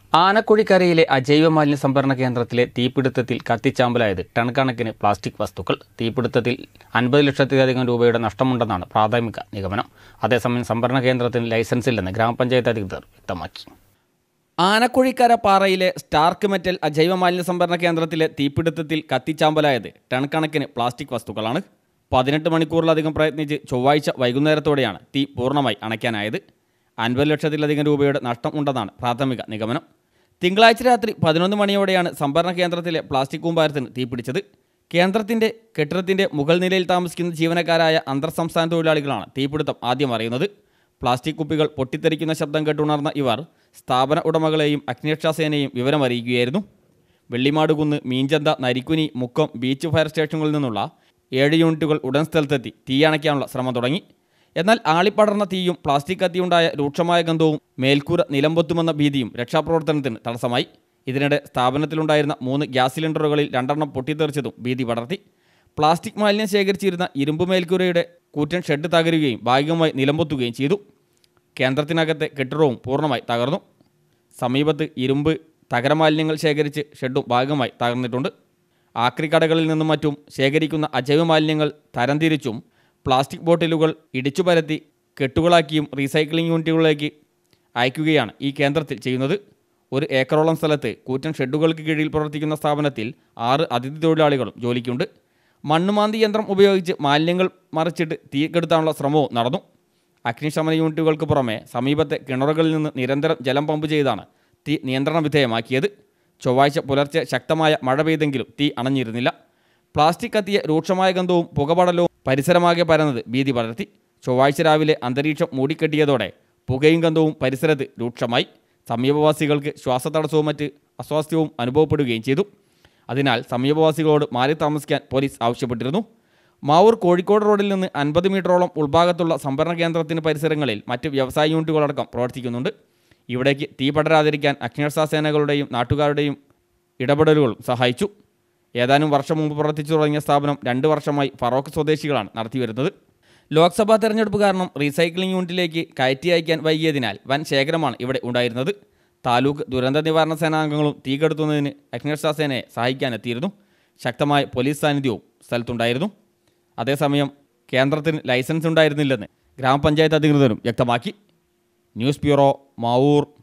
ആനക്കുഴിക്കരയിലെ അജൈവ മാലിന്യ സംഭരണ കേന്ദ്രത്തിലെ തീപിടുത്തത്തിൽ കത്തിച്ചാമ്പലായത് ടൺ കണക്കിന് പ്ലാസ്റ്റിക് വസ്തുക്കൾ. തീപിടുത്തത്തിൽ 50 ലക്ഷത്തിലധികം രൂപയുടെ നഷ്ടമുണ്ടെന്നാണ് പ്രാഥമിക നിഗമനം. അതേസമയം സംഭരണ കേന്ദ്രത്തിന് ലൈസൻസ് ഇല്ലെന്ന് ഗ്രാമപഞ്ചായത്ത് അധികൃതർ വ്യക്തമാക്കി. ആനക്കുഴിക്കര പാറയിലെ സ്റ്റാർക്ക് മെറ്റൽ അജൈവ മാലിന്യ സംഭരണ കേന്ദ്രത്തിലെ തീപിടുത്തത്തിൽ കത്തിച്ചാമ്പലായത് ടൺ കണക്കിന് പ്ലാസ്റ്റിക് വസ്തുക്കളാണ്. 18 മണിക്കൂറിലധികം പ്രയത്നിച്ച് ചൊവ്വാഴ്ച വൈകുന്നേരത്തോടെയാണ് തീ പൂർണ്ണമായി അണയ്ക്കാനായത്. 50 ലക്ഷത്തിലധികം രൂപയുടെ നഷ്ടം ഉണ്ടെന്നാണ് പ്രാഥമിക നിഗമനം. തിങ്കളാഴ്ച രാത്രി 11 മണിയോടെയാണ് സംഭരണ കേന്ദ്രത്തിലെ പ്ലാസ്റ്റിക് കൂമ്പാരത്തിന് തീപിടിച്ചത്. കേന്ദ്രത്തിൻ്റെ കെട്ടിടത്തിൻ്റെ മുകൾ നിലയിൽ താമസിക്കുന്ന ജീവനക്കാരായ അന്തർ സംസ്ഥാന തൊഴിലാളികളാണ് തീപിടുത്തം ആദ്യം അറിയുന്നത്. പ്ലാസ്റ്റിക് കുപ്പികൾ പൊട്ടിത്തെറിക്കുന്ന ശബ്ദം കേട്ടുണർന്ന ഇവർ സ്ഥാപന ഉടമകളെയും അഗ്നിരക്ഷാസേനയെയും വിവരമറിയിക്കുകയായിരുന്നു. വെള്ളിമാടുകുന്ന്, മീഞ്ചന്ത, നരിക്കുനി, മുക്കം, ബീച്ച് ഫയർ സ്റ്റേഷനുകളിൽ നിന്നുള്ള 7 യൂണിറ്റുകൾ ഉടൻ സ്ഥലത്തെത്തി തീയണയ്ക്കാനുള്ള ശ്രമം തുടങ്ങി. എന്നാൽ ആളിപ്പടർന്ന തീയും പ്ലാസ്റ്റിക് കത്തിയുണ്ടായ രൂക്ഷമായ ഗന്ധവും മേൽക്കൂര നിലംപൊത്തുമെന്ന ഭീതിയും രക്ഷാപ്രവർത്തനത്തിന് തടസ്സമായി. ഇതിനിടെ സ്ഥാപനത്തിലുണ്ടായിരുന്ന 3 ഗ്യാസ് സിലിണ്ടറുകളിൽ 2 പൊട്ടിത്തെറിച്ചതും ഭീതി പടർത്തി. പ്ലാസ്റ്റിക് മാലിന്യം ശേഖരിച്ചിരുന്ന ഇരുമ്പ് മേൽക്കൂരയുടെ കൂറ്റൻ ഷെഡ് തകരുകയും ഭാഗികമായി നിലംപൊത്തുകയും ചെയ്തു. കേന്ദ്രത്തിനകത്തെ കെട്ടിടവും പൂർണ്ണമായി തകർന്നു. സമീപത്ത് ഇരുമ്പ് തകരമാലിന്യങ്ങൾ ശേഖരിച്ച് ഷെഡും ഭാഗമായി തകർന്നിട്ടുണ്ട്. ആക്രിക്കടകളിൽ നിന്നും മറ്റും ശേഖരിക്കുന്ന അജൈവ മാലിന്യങ്ങൾ തരംതിരിച്ചും പ്ലാസ്റ്റിക് ബോട്ടിലുകൾ ഇടിച്ചു പരത്തി കെട്ടുകളാക്കിയും റീസൈക്ലിംഗ് യൂണിറ്റുകളിലേക്ക് അയക്കുകയാണ് ഈ കേന്ദ്രത്തിൽ ചെയ്യുന്നത്. 1 ഏക്കറോളം സ്ഥലത്ത് കൂറ്റൻ ഷെഡുകൾക്ക് കീഴിൽ പ്രവർത്തിക്കുന്ന സ്ഥാപനത്തിൽ 6 അതിഥി തൊഴിലാളികളും ജോലിക്കുണ്ട്. മണ്ണുമാന്തി യന്ത്രം ഉപയോഗിച്ച് മാലിന്യങ്ങൾ മറിച്ചിട്ട് തീ കെടുത്താനുള്ള ശ്രമവും നടന്നു. അഗ്നിശമന യൂണിറ്റുകൾക്ക് പുറമെ സമീപത്തെ കിണറുകളിൽ നിന്ന് നിരന്തരം ജലം പമ്പ് ചെയ്താണ് തീ നിയന്ത്രണ വിധേയമാക്കിയത്. ചൊവ്വാഴ്ച പുലർച്ചെ ശക്തമായ മഴ പെയ്തെങ്കിലും തീ അണഞ്ഞിരുന്നില്ല. പ്ലാസ്റ്റിക് കത്തിയ രൂക്ഷമായ ഗന്ധവും പുകപടലവും പരിസരമാകെ പരന്നത് ഭീതി പടർത്തി. ചൊവ്വാഴ്ച രാവിലെ അന്തരീക്ഷം മൂടിക്കെട്ടിയതോടെ പുകയും ഗന്ധവും പരിസരത്ത് രൂക്ഷമായി. സമീപവാസികൾക്ക് ശ്വാസതടസ്സവും മറ്റ് അസ്വാസ്ഥ്യവും അനുഭവപ്പെടുകയും ചെയ്തു. അതിനാൽ സമീപവാസികളോട് മാറി താമസിക്കാൻ പോലീസ് ആവശ്യപ്പെട്ടിരുന്നു. മാവൂർ കോഴിക്കോട് റോഡിൽ നിന്ന് 50 മീറ്ററോളം ഉൾഭാഗത്തുള്ള സംഭരണ കേന്ദ്രത്തിന് പരിസരങ്ങളിൽ മറ്റ് വ്യവസായ യൂണിറ്റുകളടക്കം പ്രവർത്തിക്കുന്നുണ്ട്. ഇവിടേക്ക് തീ പടരാതിരിക്കാൻ അഗ്നിരക്ഷാസേനകളുടെയും നാട്ടുകാരുടെയും ഇടപെടലുകളും സഹായിച്ചു. ഏതാനും വർഷം മുമ്പ് പ്രവർത്തിച്ചു തുടങ്ങിയ സ്ഥാപനം 2 വർഷമായി ഫറോക്ക് സ്വദേശികളാണ് നടത്തിവരുന്നത്. ലോക്സഭാ തെരഞ്ഞെടുപ്പ് കാരണം റീസൈക്ലിംഗ് യൂണിറ്റിലേക്ക് കയറ്റി അയക്കാൻ വൈകിയതിനാൽ വൻ ശേഖരമാണ് ഇവിടെ ഉണ്ടായിരുന്നത്. താലൂക്ക് ദുരന്ത നിവാരണ സേനാംഗങ്ങളും തീ കെടുത്തുന്നതിന് അഗ്നിരക്ഷാസേനയെ സഹായിക്കാനെത്തിയിരുന്നു. ശക്തമായ പോലീസ് സാന്നിധ്യവും സ്ഥലത്തുണ്ടായിരുന്നു. അതേസമയം കേന്ദ്രത്തിന് ലൈസൻസ് ഉണ്ടായിരുന്നില്ലെന്ന് ഗ്രാമപഞ്ചായത്ത് അധികൃതരും വ്യക്തമാക്കി. News bureau, Mavoor.